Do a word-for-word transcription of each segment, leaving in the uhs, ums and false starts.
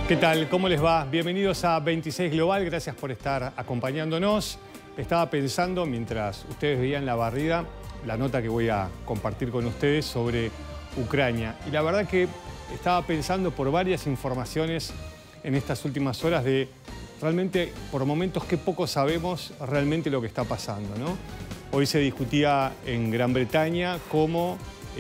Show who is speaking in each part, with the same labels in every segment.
Speaker 1: ¿Qué tal? ¿Cómo les va? Bienvenidos a veintiséis Global, gracias por estar acompañándonos. Estaba pensando, mientras ustedes veían la barrida, la nota que voy a compartir con ustedes sobre Ucrania. Y la verdad que estaba pensando por varias informaciones en estas últimas horas de realmente, por momentos, qué poco sabemos realmente lo que está pasando, ¿no? Hoy se discutía en Gran Bretaña cómo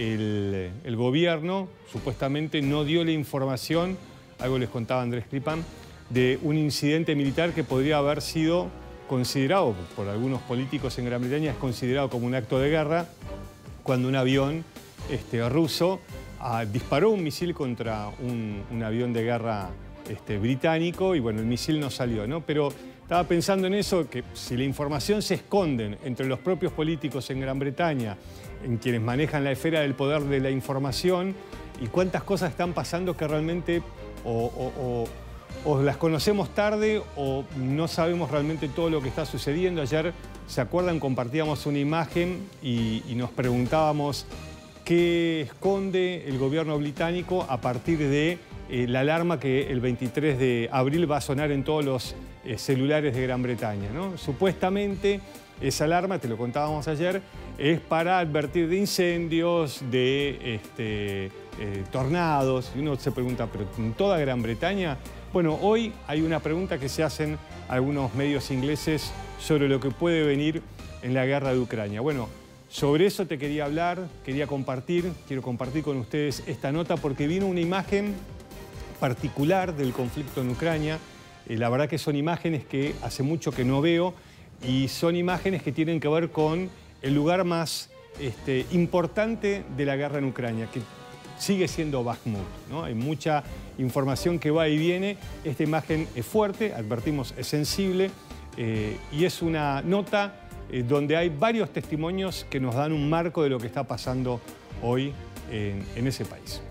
Speaker 1: el, el gobierno supuestamente no dio la información, algo les contaba Andrés Kripan, de un incidente militar que podría haber sido considerado, por algunos políticos en Gran Bretaña, es considerado como un acto de guerra, cuando un avión este, ruso ah, disparó un misil contra un, un avión de guerra este, británico y bueno, el misil no salió, ¿no? Pero estaba pensando en eso, que si la información se esconde entre los propios políticos en Gran Bretaña, en quienes manejan la esfera del poder de la información, y cuántas cosas están pasando que realmente o, o, o, o las conocemos tarde o no sabemos realmente todo lo que está sucediendo. Ayer, ¿se acuerdan? Compartíamos una imagen y, y nos preguntábamos qué esconde el gobierno británico a partir de eh, la alarma que el veintitrés de abril va a sonar en todos los eh, celulares de Gran Bretaña, ¿no? Supuestamente esa alarma, te lo contábamos ayer, es para advertir de incendios, de este, eh, tornados. Y uno se pregunta, ¿pero en toda Gran Bretaña? Bueno, hoy hay una pregunta que se hacen algunos medios ingleses sobre lo que puede venir en la guerra de Ucrania. Bueno, sobre eso te quería hablar, quería compartir, quiero compartir con ustedes esta nota porque vino una imagen particular del conflicto en Ucrania. Eh, la verdad que son imágenes que hace mucho que no veo y son imágenes que tienen que ver con el lugar más este, importante de la guerra en Ucrania, que sigue siendo Bakhmut, ¿no? Hay mucha información que va y viene. Esta imagen es fuerte, advertimos, es sensible eh, y es una nota eh, donde hay varios testimonios que nos dan un marco de lo que está pasando hoy en, en ese país.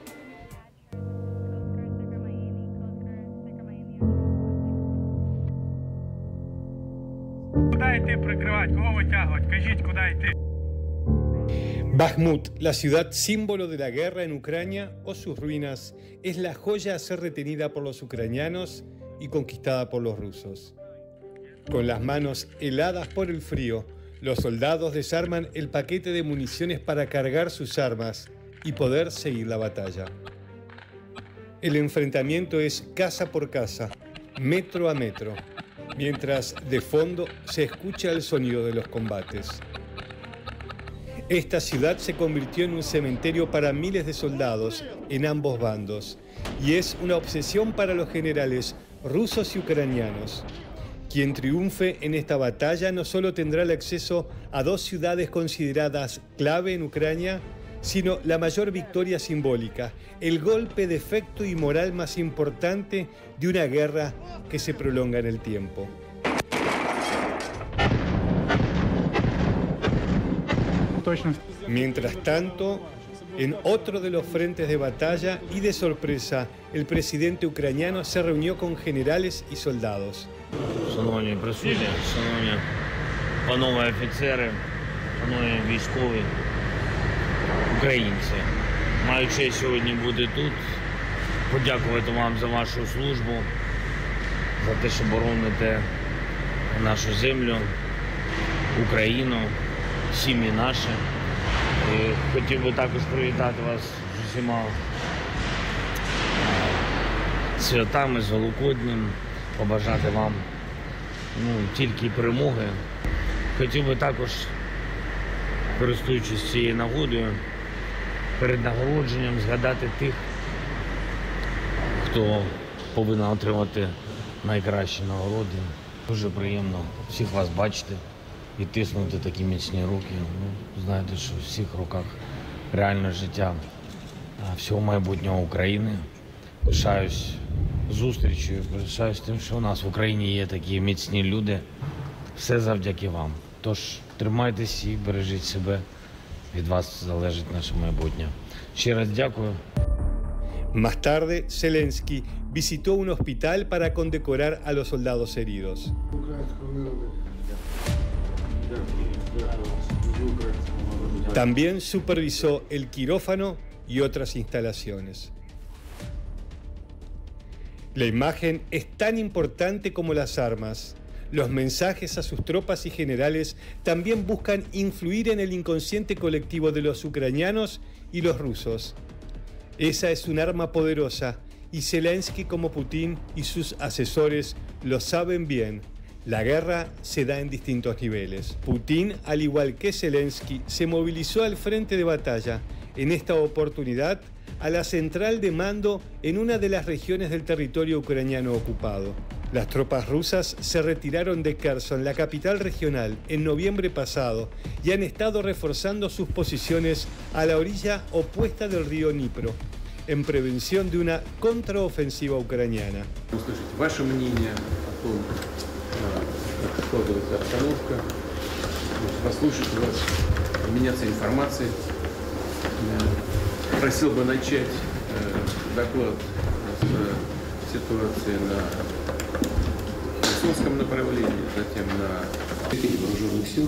Speaker 1: Bakhmut, la ciudad símbolo de la guerra en Ucrania o sus ruinas, es la joya a ser retenida por los ucranianos y conquistada por los rusos. Con las manos heladas por el frío, los soldados desarman el paquete de municiones para cargar sus armas y poder seguir la batalla. El enfrentamiento es casa por casa, metro a metro, mientras de fondo se escucha el sonido de los combates. Esta ciudad se convirtió en un cementerio para miles de soldados en ambos bandos y es una obsesión para los generales rusos y ucranianos. Quien triunfe en esta batalla no solo tendrá el acceso a dos ciudades consideradas clave en Ucrania, sino la mayor victoria simbólica, el golpe de efecto y moral más importante de una guerra que se prolonga en el tiempo. Mientras tanto, en otro de los frentes de batalla y de sorpresa, el presidente ucraniano se reunió con generales y soldados.
Speaker 2: Шановні присутні, шановні панове офіцери, шановні військові, українці, маю честь сьогодні бути тут, подякувати вам за вашу службу, за те, що бороните нашу землю, Україну, сім'ї наші. І хотів би також привітати вас з усіма святами, з Великоднем, побажати вам ну, тільки перемоги. Хотів би також, користуючись цією нагодою, перед нагородженням згадати тих, хто повинен отримати найкращі нагороди. Дуже приємно всіх вас бачити і тиснути такі міцні руки. Ну, знаєте, що в всіх руках реальне життя всього майбутнього України. Пишаюсь зустрічю, пишаюсь тим, що у нас в Україні є такі міцні люди. Все завдяки вам. Тож тримайтесь і бережіть себе. Від вас залежить наше майбутнє. Ще раз дякую.
Speaker 1: Más tarde, Zelensky visitó un hospital para condecorar a los soldados heridos. También supervisó el quirófano y otras instalaciones. La imagen es tan importante como las armas. Los mensajes a sus tropas y generales también buscan influir en el inconsciente colectivo de los ucranianos y los rusos. Esa es un arma poderosa y Zelensky, como Putin y sus asesores, lo saben bien. La guerra se da en distintos niveles. Putin, al igual que Zelensky, se movilizó al frente de batalla, en esta oportunidad a la central de mando en una de las regiones del territorio ucraniano ocupado. Las tropas rusas se retiraron de Kherson, la capital regional, en noviembre pasado y han estado reforzando sus posiciones a la orilla opuesta del río Dnipro, en prevención de una contraofensiva ucraniana.
Speaker 3: Услышать ваше мнение о том, как складывается обстановка, послушать вас, обменяться информацией. Просил бы начать доклад с ситуации на Херсонском направлении, затем на этих вооруженных сил,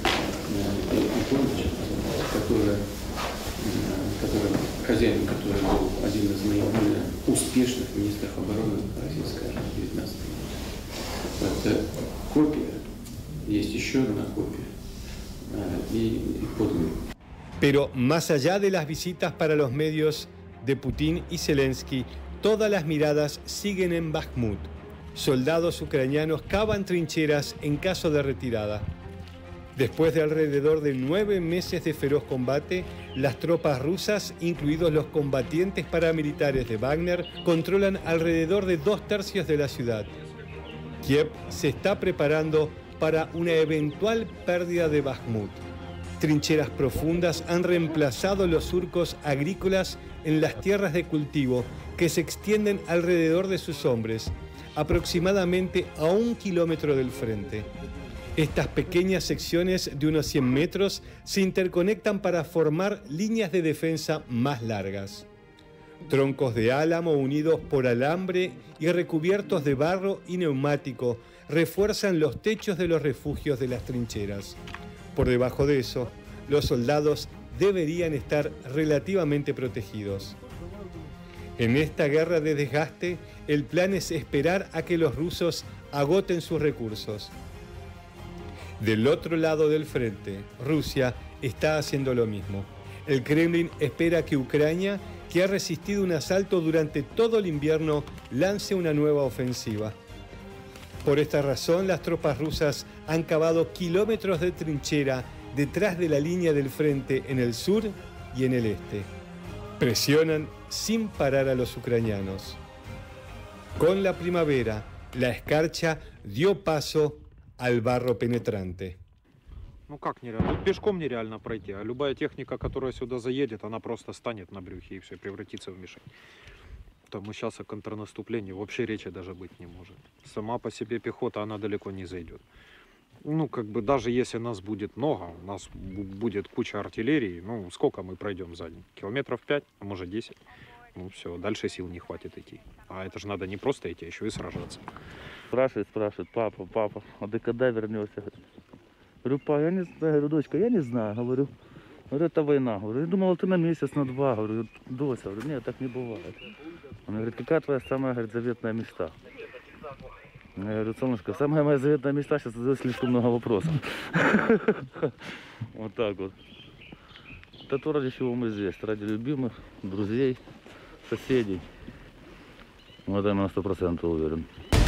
Speaker 3: которая, который, хозяин, который был один из наиболее успешных министров обороны Российской Армии в девятнадцатом году. Это копия, есть еще одна копия и, и подлинник.
Speaker 1: Pero más allá de las visitas para los medios de Putin y Zelensky, todas las miradas siguen en Bakhmut. Soldados ucranianos cavan trincheras en caso de retirada. Después de alrededor de nueve meses de feroz combate, las tropas rusas, incluidos los combatientes paramilitares de Wagner, controlan alrededor de dos tercios de la ciudad. Kiev se está preparando para una eventual pérdida de Bakhmut. Trincheras profundas han reemplazado los surcos agrícolas en las tierras de cultivo que se extienden alrededor de sus hombres, aproximadamente a un kilómetro del frente. Estas pequeñas secciones de unos cien metros se interconectan para formar líneas de defensa más largas. Troncos de álamo unidos por alambre y recubiertos de barro y neumático refuerzan los techos de los refugios de las trincheras. Por debajo de eso, los soldados deberían estar relativamente protegidos. En esta guerra de desgaste, el plan es esperar a que los rusos agoten sus recursos. Del otro lado del frente, Rusia está haciendo lo mismo. El Kremlin espera que Ucrania, que ha resistido un asalto durante todo el invierno, lance una nueva ofensiva. Por esta razón, las tropas rusas han cavado kilómetros de trinchera detrás de la línea del frente en el sur y en el este. Presionan sin parar a los ucranianos. Con la primavera, la escarcha dio paso al barro penetrante.
Speaker 4: Ну как нереально? Тут пешком нереально пройти, а любая техника, которая сюда заедет, она просто станет на брюхе и все, превратится в мишень. Мы сейчас о контрнаступлении вообще речи даже быть не может. Сама по себе пехота, она далеко не зайдет. Ну, как бы, даже если нас будет много, у нас будет куча артиллерии, ну, сколько мы пройдем за день? Километров пять, а может десять. Ну, все, дальше сил не хватит идти. А это же надо не просто идти, а еще и сражаться.
Speaker 5: Спрашивает, спрашивает, папа, папа, а ты когда вернешься? Говорю, папа, я не знаю, говорю, дочка, я не знаю, говорю. Говорю, это война. Говорю, я думала, ты на месяц, на два. Говорю, Дося, говорю, нет, так не бывает. Он говорит, какая твоя самая, говорит, заветная мечта? Я говорю, солнышко, самая моя заветная мечта, сейчас задаю слишком много вопросов. Вот так вот. Это то, ради чего мы здесь, ради любимых, друзей, соседей. Вот я на сто процентов уверен.